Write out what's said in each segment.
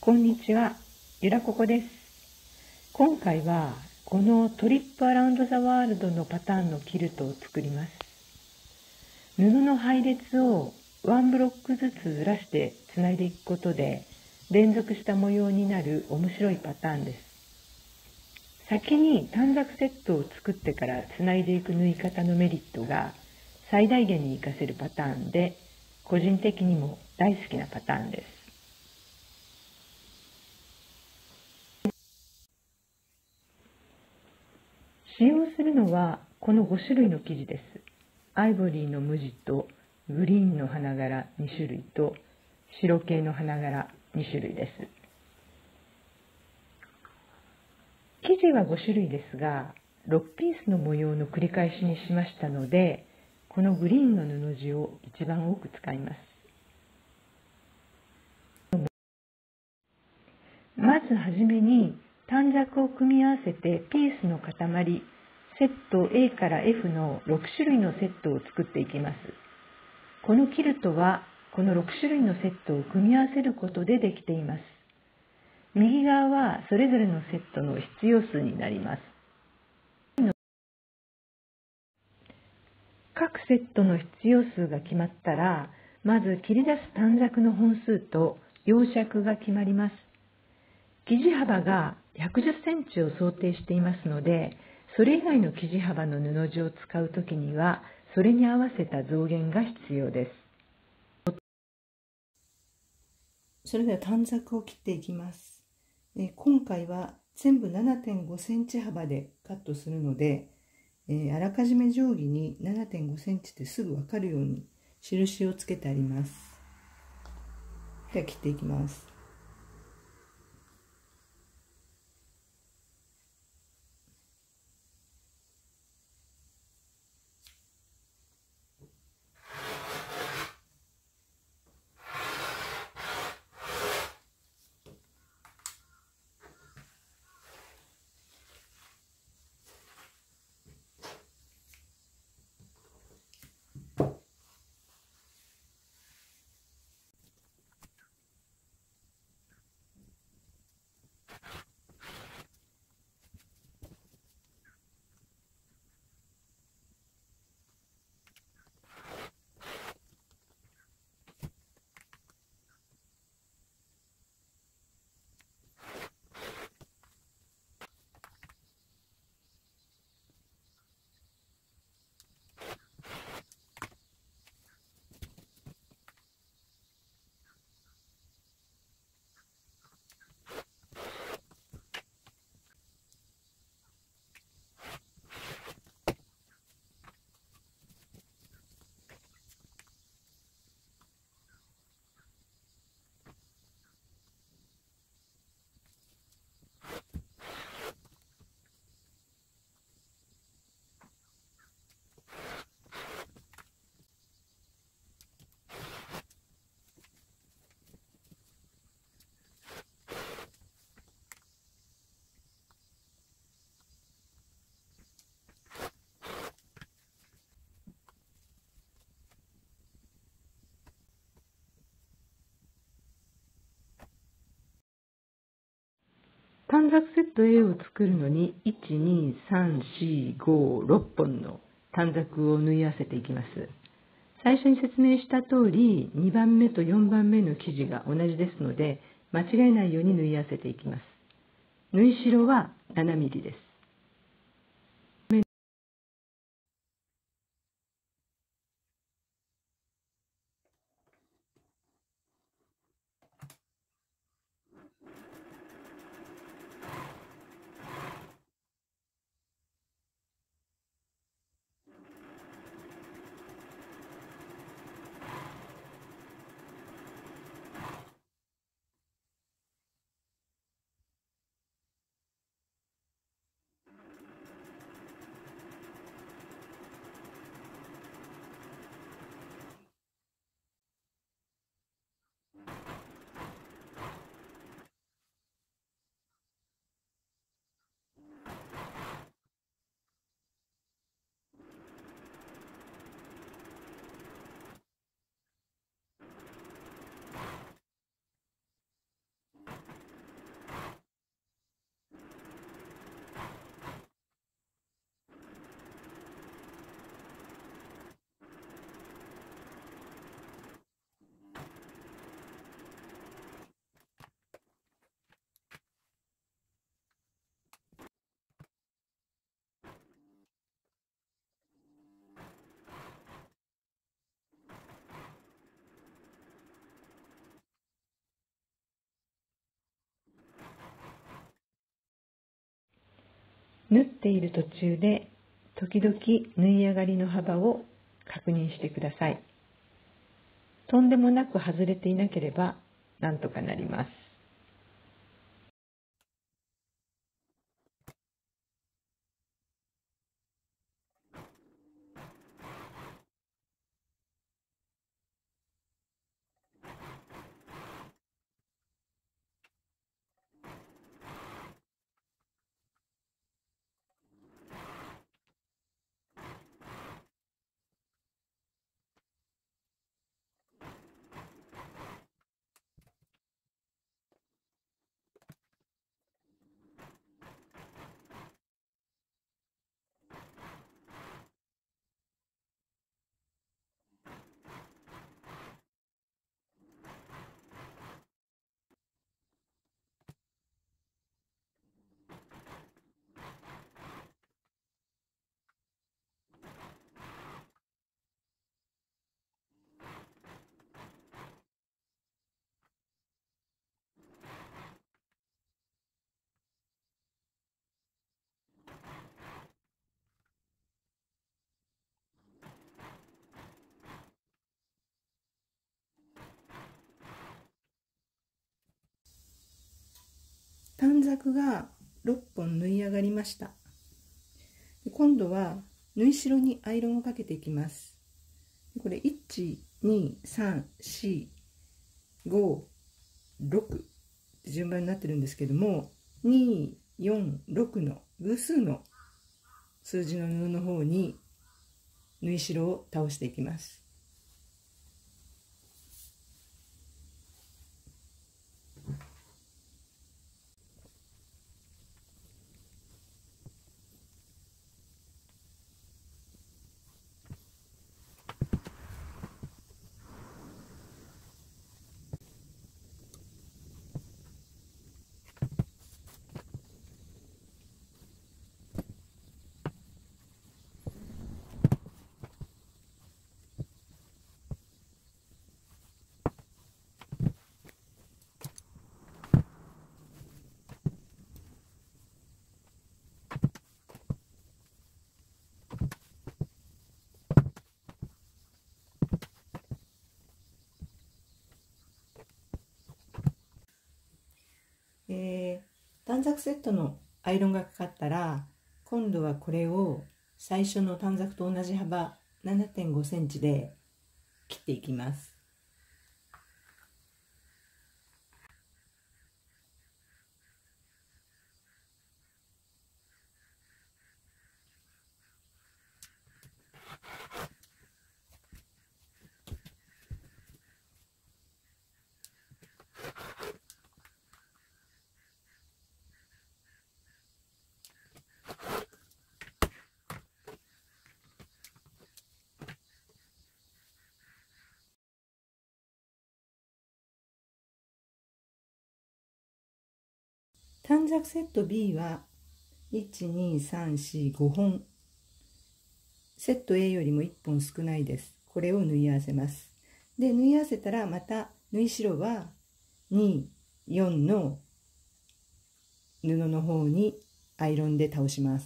こんにちは、ゆらここです。今回はこのトリップアラウンドザワールドのパターンのキルトを作ります。布の配列をワンブロックずつずらしてつないでいくことで連続した模様になる面白いパターンです。先に短冊セットを作ってからつないでいく縫い方のメリットが最大限に活かせるパターンで、個人的にも大好きなパターンです。使用するのはこの5種類の生地です。アイボリーの無地とグリーンの花柄2種類と白系の花柄2種類です。生地は5種類ですが、6ピースの模様の繰り返しにしましたので、このグリーンの布地を一番多く使います。まずはじめに短冊を組み合わせてピースの塊、セット A から F の6種類のセットを作っていきます。このキルトはこの6種類のセットを組み合わせることでできています。右側はそれぞれのセットの必要数になります。各セットの必要数が決まったら、まず切り出す短冊の本数と用尺が決まります。生地幅が110センチを想定していますので、それ以外の生地幅の布地を使うときには、それに合わせた増減が必要です。 それでは短冊を切っていきます。今回は全部 7.5 センチ幅でカットするので、あらかじめ定規に 7.5 センチってすぐ分かるように印をつけてあります。では切っていきます。 短冊セット A を作るのに1、2、3、4、5、6本の短冊を縫い合わせていきます。最初に説明した通り2番目と4番目の生地が同じですので、間違えないように縫い合わせていきます。縫い代は7ミリです。 縫っている途中で時々縫い上がりの幅を確認してください。とんでもなく外れていなければなんとかなります。 短冊が6本縫い上がりました。今度は縫い代にアイロンをかけていきます。これ1、2、3、4、5、6って順番になってるんですけども、2、4、6の偶数の数字の布の方に縫い代を倒していきます。短冊セットのアイロンがかかったら、今度はこれを最初の短冊と同じ幅 7.5 センチで切っていきます。短冊セット B は1、2、3、4、5本。セット A よりも1本少ないです。これを縫い合わせます。で、縫い合わせたらまた縫い代は2、4の布の方にアイロンで倒します。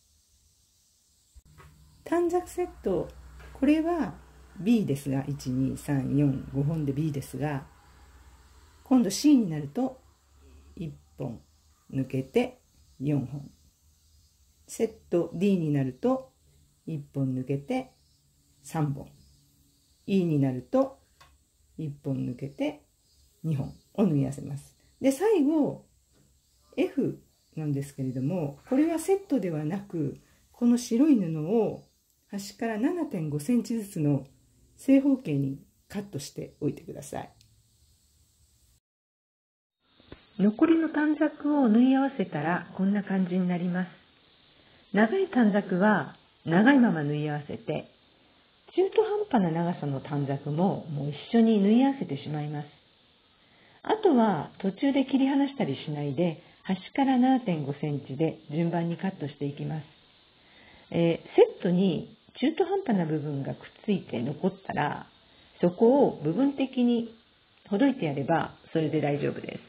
短冊セット、これは B ですが、1、2、3、4、5本で B ですが、今度 C になると1本抜けて4本。セット D になると1本抜けて3本。E になると1本抜けて2本を縫い合わせます。で、最後 F なんですけれども、これはセットではなく、この白い布を端から 7.5 センチずつの正方形にカットしておいてください。 残りの短冊を縫い合わせたらこんな感じになります。長い短冊は長いまま縫い合わせて、中途半端な長さの短冊ももう一緒に縫い合わせてしまいます。あとは途中で切り離したりしないで、端から 7.5 センチで順番にカットしていきます。セットに中途半端な部分がくっついて残ったら、そこを部分的にほどいてやればそれで大丈夫です。